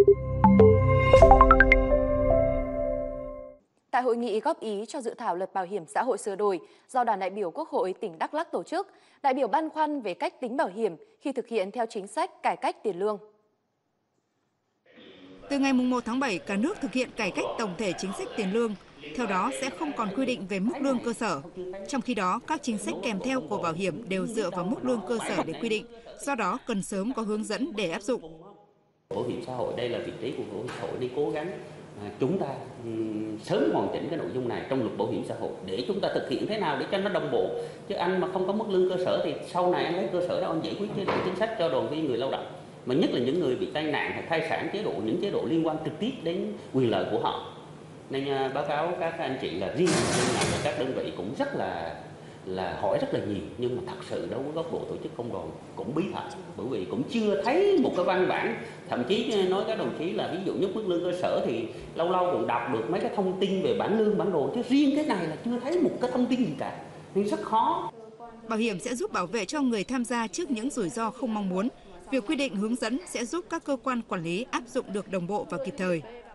Tại hội nghị góp ý cho dự thảo luật bảo hiểm xã hội sửa đổi do đoàn đại biểu Quốc hội tỉnh Đắk Lắk tổ chức, đại biểu băn khoăn về cách tính bảo hiểm khi thực hiện theo chính sách cải cách tiền lương. Từ ngày 1 tháng 7, cả nước thực hiện cải cách tổng thể chính sách tiền lương. Theo đó, sẽ không còn quy định về mức lương cơ sở. Trong khi đó, các chính sách kèm theo của bảo hiểm đều dựa vào mức lương cơ sở để quy định. Do đó, cần sớm có hướng dẫn để áp dụng. Bảo hiểm xã hội đây là vị trí của bảo hiểm xã hội đi cố gắng chúng ta sớm hoàn chỉnh cái nội dung này trong luật bảo hiểm xã hội để chúng ta thực hiện thế nào để cho nó đồng bộ. Chứ anh mà không có mức lương cơ sở thì sau này anh lấy cơ sở đó anh giải quyết chế độ chính sách cho đoàn viên người lao động. Mà nhất là những người bị tai nạn hay thai sản, những chế độ liên quan trực tiếp đến quyền lợi của họ. Nên báo cáo các anh chị là riêng đơn này và các đơn vị cũng rất là hỏi rất là nhiều, nhưng mà thật sự đối với góc độ tổ chức công đoàn cũng bí thật, bởi vì cũng chưa thấy một cái văn bản. Thậm chí nói các đồng chí là ví dụ như mức lương cơ sở thì lâu lâu cũng đọc được mấy cái thông tin về bảng lương bản đồ, chứ riêng cái này là chưa thấy một cái thông tin gì cả, nên rất khó. Bảo hiểm sẽ giúp bảo vệ cho người tham gia trước những rủi ro không mong muốn. Việc quy định hướng dẫn sẽ giúp các cơ quan quản lý áp dụng được đồng bộ và kịp thời.